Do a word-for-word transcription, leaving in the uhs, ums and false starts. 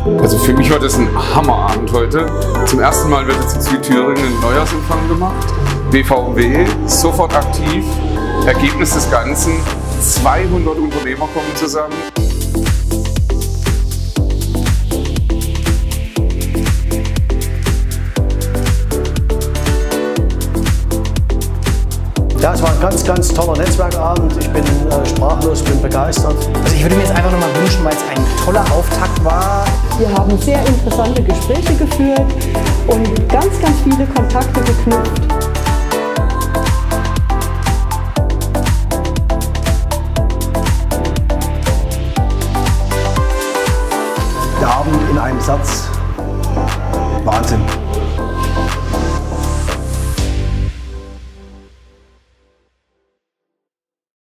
Also für mich war das ein Hammerabend heute. Zum ersten Mal wird jetzt in Südthüringen ein Neujahrsempfang gemacht. B V W, sofort aktiv. Ergebnis des Ganzen, zweihundert Unternehmer kommen zusammen. Ja, es war ein ganz, ganz toller Netzwerkabend. Ich bin äh, sprachlos, bin begeistert. Also ich würde mir jetzt einfach nochmal wünschen, weil es ein toller Auftakt war. Wir haben sehr interessante Gespräche geführt und ganz, ganz viele Kontakte geknüpft.